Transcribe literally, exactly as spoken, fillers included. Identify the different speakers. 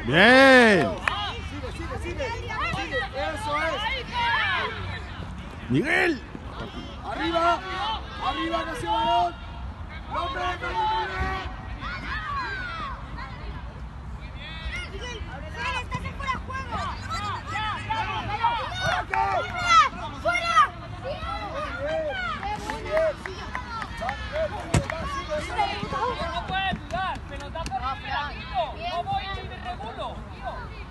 Speaker 1: Bien.
Speaker 2: Sigue, sigue, sigue. Sigue. Eso es.
Speaker 1: Miguel.
Speaker 2: Arriba. Arriba, que se balón. ¡Hombre,
Speaker 3: ¡Estás en fuera de juego!
Speaker 4: No puedes dudar, pelotazo rápido, no voy y me regulo, tío.